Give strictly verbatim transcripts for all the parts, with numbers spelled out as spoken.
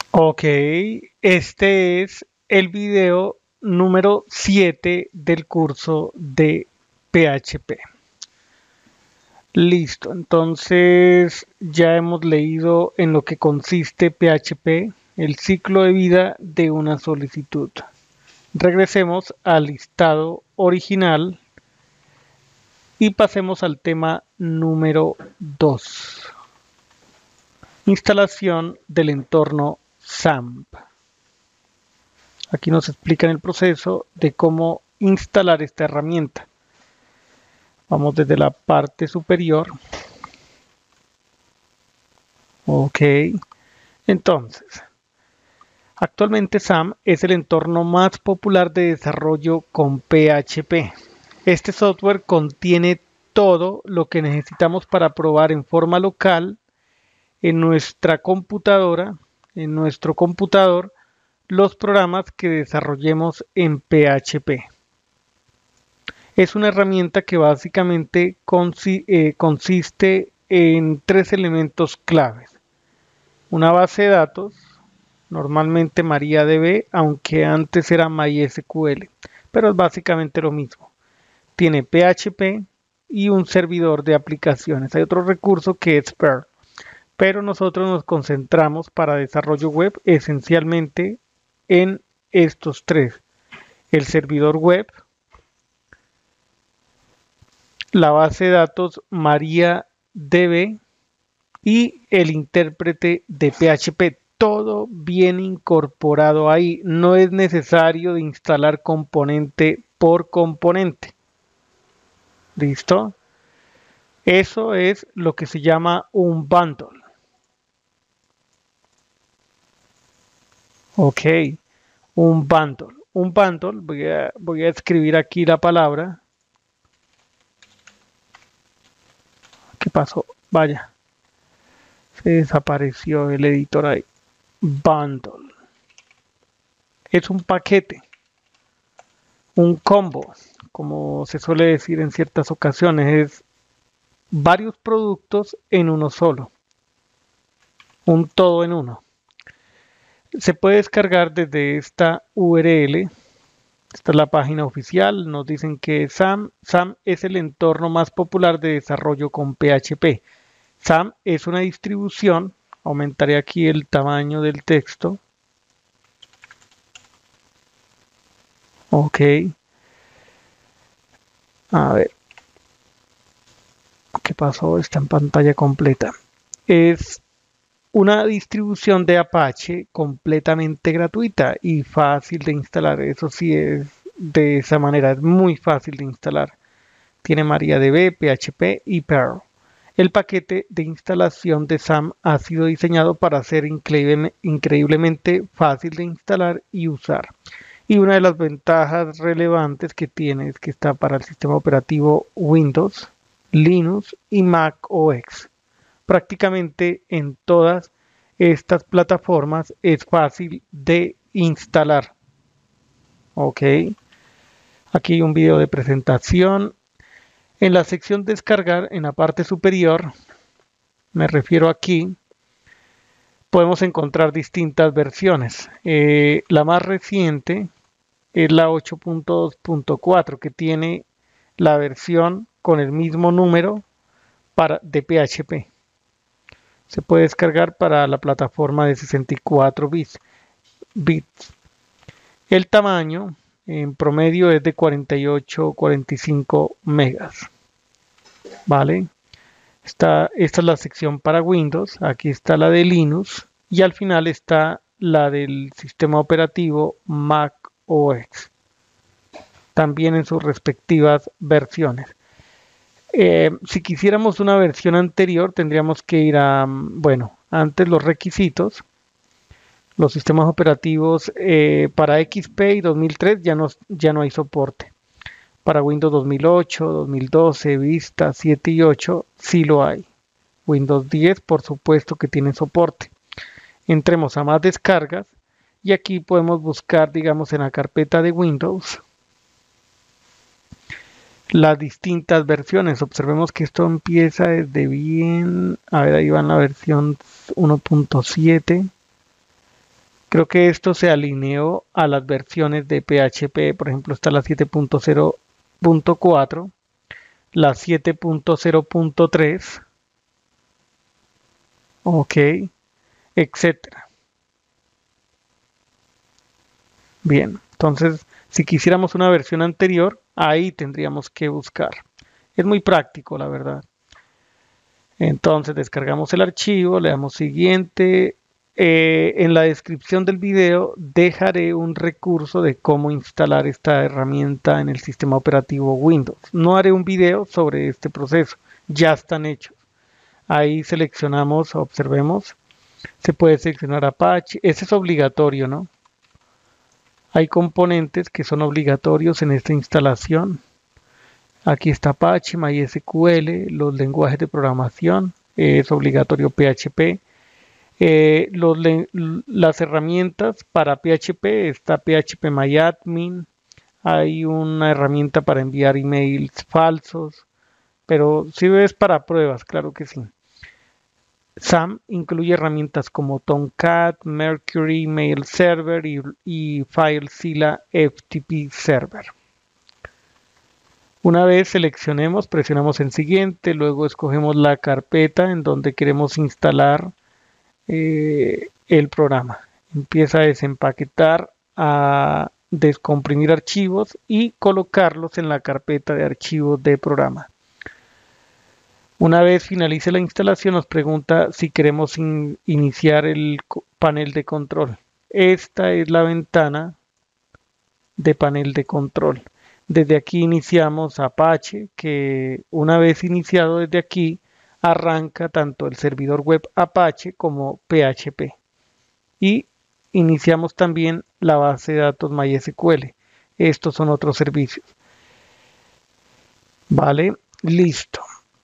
Ok, este es el video número siete del curso de P H P. Listo, entonces ya hemos leído en lo que consiste P H P, el ciclo de vida de una solicitud. Regresemos al listado original y pasemos al tema número dos. Instalación del entorno SAMP. Aquí nos explican el proceso de cómo instalar esta herramienta. Vamos desde la parte superior. Ok. Entonces, actualmente SAMP es el entorno más popular de desarrollo con P H P. Este software contiene todo lo que necesitamos para probar en forma local en nuestra computadora, en nuestro computador, los programas que desarrollemos en P H P. Es una herramienta que básicamente consi eh, consiste en tres elementos claves. Una base de datos, normalmente MariaDB, aunque antes era MySQL, pero es básicamente lo mismo. Tiene P H P y un servidor de aplicaciones. Hay otro recurso que es Perl, pero nosotros nos concentramos para desarrollo web esencialmente en estos tres. El servidor web, la base de datos MariaDB y el intérprete de P H P. Todo bien incorporado ahí. No es necesario de instalar componente por componente. ¿Listo? Eso es lo que se llama un bundle. Ok, un bundle. Un bundle, voy a, voy a escribir aquí la palabra. ¿Qué pasó? Vaya, se desapareció el editor ahí. Bundle. Es un paquete, un combo, como se suele decir en ciertas ocasiones, es varios productos en uno solo, un todo en uno. Se puede descargar desde esta U R L. Esta es la página oficial. Nos dicen que SAMP, SAMP es el entorno más popular de desarrollo con P H P. SAMP es una distribución. Aumentaré aquí el tamaño del texto. Ok. A ver. ¿Qué pasó? Está en pantalla completa. Es una distribución de Apache completamente gratuita y fácil de instalar. Eso sí es de esa manera. Es muy fácil de instalar. Tiene MariaDB, P H P y Perl. El paquete de instalación de SAMP ha sido diseñado para ser increíble, increíblemente fácil de instalar y usar. Y una de las ventajas relevantes que tiene es que está para el sistema operativo Windows, Linux y Mac O S. Prácticamente en todas estas plataformas es fácil de instalar. Ok. Aquí hay un video de presentación. En la sección descargar, en la parte superior, me refiero aquí, podemos encontrar distintas versiones. Eh, la más reciente es la ocho punto dos punto cuatro, que tiene la versión con el mismo número para, de P H P. Se puede descargar para la plataforma de sesenta y cuatro bits. El tamaño en promedio es de cuarenta y ocho cuarenta y cinco megas. ¿Vale? Esta, esta es la sección para Windows, aquí está la de Linux y al final está la del sistema operativo Mac O S, también en sus respectivas versiones. Eh, si quisiéramos una versión anterior, tendríamos que ir a, bueno, antes los requisitos, los sistemas operativos eh, para X P y dos mil tres ya no, ya no hay soporte. Para Windows dos mil ocho, dos mil doce, Vista siete y ocho sí lo hay. Windows diez, por supuesto que tiene soporte. Entremos a más descargas y aquí podemos buscar, digamos, en la carpeta de Windows las distintas versiones. Observemos que esto empieza desde bien, a ver, ahí va en la versión uno punto siete. Creo que esto se alineó a las versiones de P H P, por ejemplo, está la siete punto cero punto cuatro, la siete punto cero punto tres, ok, etcétera. Bien, entonces, si quisiéramos una versión anterior, ahí tendríamos que buscar. Es muy práctico, la verdad. Entonces, descargamos el archivo, le damos siguiente. Eh, en la descripción del video dejaré un recurso de cómo instalar esta herramienta en el sistema operativo Windows. No haré un video sobre este proceso, ya están hechos. Ahí seleccionamos, observemos, se puede seleccionar Apache, ese es obligatorio, ¿no? Hay componentes que son obligatorios en esta instalación. Aquí está Apache, MySQL, los lenguajes de programación, es obligatorio P H P. Eh, los, las herramientas para P H P, está PHPMyAdmin, hay una herramienta para enviar emails falsos, pero si ves para pruebas, claro que sí. SAM incluye herramientas como Tomcat, Mercury, Mail Server y, y FileZilla F T P Server. Una vez seleccionemos, presionamos en siguiente, luego escogemos la carpeta en donde queremos instalar eh, el programa. Empieza a desempaquetar, a descomprimir archivos y colocarlos en la carpeta de archivos de programa. Una vez finalice la instalación, nos pregunta si queremos in, iniciar el panel de control. Esta es la ventana de panel de control. Desde aquí iniciamos Apache, que una vez iniciado desde aquí, arranca tanto el servidor web Apache como P H P. Y iniciamos también la base de datos MySQL. Estos son otros servicios. Vale, listo.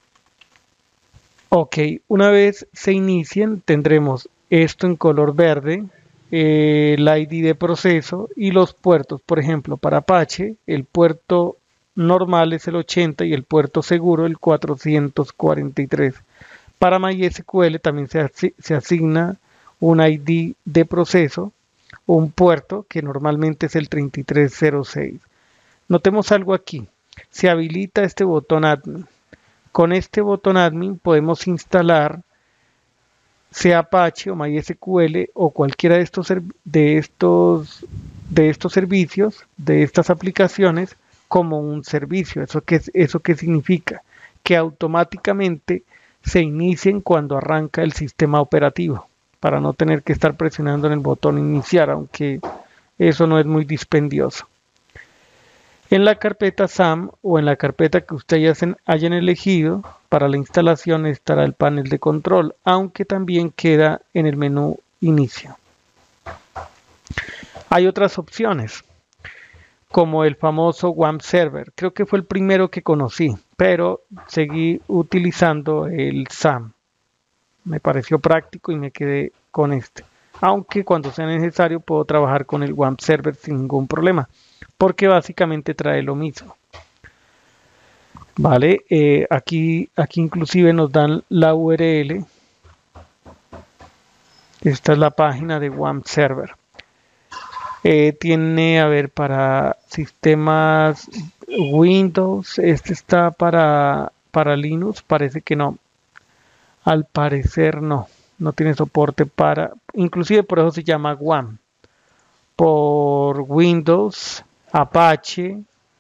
Ok, una vez se inicien, tendremos esto en color verde, eh, el I D de proceso y los puertos. Por ejemplo, para Apache, el puerto normal es el ochenta y el puerto seguro el cuatrocientos cuarenta y tres. Para MySQL también se, asi se asigna un I D de proceso, un puerto que normalmente es el treinta y tres cero seis. Notemos algo aquí, se habilita este botón admin. Con este botón admin podemos instalar sea Apache o MySQL o cualquiera de estos, de estos, de estos servicios, de estas aplicaciones, como un servicio. ¿Eso qué, eso qué significa? Que automáticamente se inicien cuando arranca el sistema operativo, para no tener que estar presionando en el botón iniciar, aunque eso no es muy dispendioso. En la carpeta SAM o en la carpeta que ustedes hayan elegido para la instalación estará el panel de control, aunque también queda en el menú inicio. Hay otras opciones, como el famoso W A M Server. Creo que fue el primero que conocí, pero seguí utilizando el SAM. Me pareció práctico y me quedé con este. Aunque cuando sea necesario puedo trabajar con el W A M Server sin ningún problema, porque básicamente trae lo mismo. Vale, eh, aquí, aquí inclusive nos dan la U R L. Esta es la página de W A M Server. Eh, tiene, a ver, para sistemas Windows, este está para, para Linux, parece que no. Al parecer no, no tiene soporte para, inclusive por eso se llama W A M. Por Windows, Apache,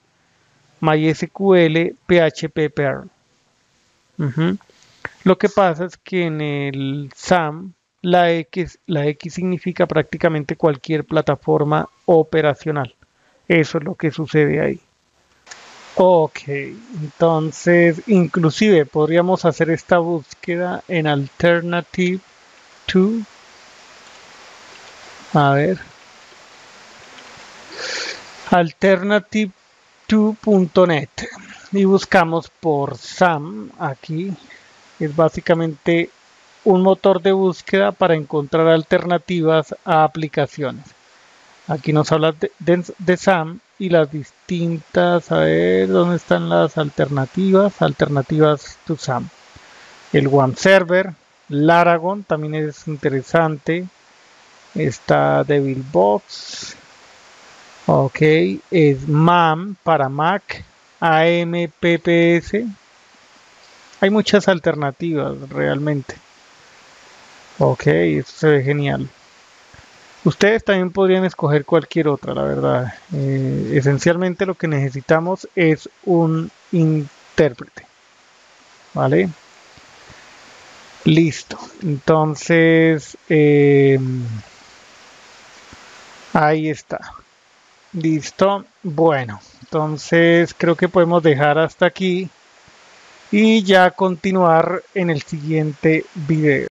MySQL, P H P Perl. Uh-huh. Lo que pasa es que en el SAM la X, la X significa prácticamente cualquier plataforma operacional. Eso es lo que sucede ahí. Ok, entonces inclusive podríamos hacer esta búsqueda en Alternative dos. A ver. Alternative dos punto net y buscamos por SAM. Aquí es básicamente un motor de búsqueda para encontrar alternativas a aplicaciones. Aquí nos habla de, de, de SAM y las distintas, a ver dónde están las alternativas, alternativas to SAM. El W A M Server, Laragon también es interesante. Está DevilBox. Ok, es M A M para Mac, A M P P S. Hay muchas alternativas realmente. Ok, esto se ve genial. Ustedes también podrían escoger cualquier otra, la verdad. Eh, esencialmente lo que necesitamos es un intérprete. ¿Vale? Listo. Entonces, eh, ahí está. Listo. Bueno, entonces creo que podemos dejar hasta aquí y ya continuar en el siguiente video.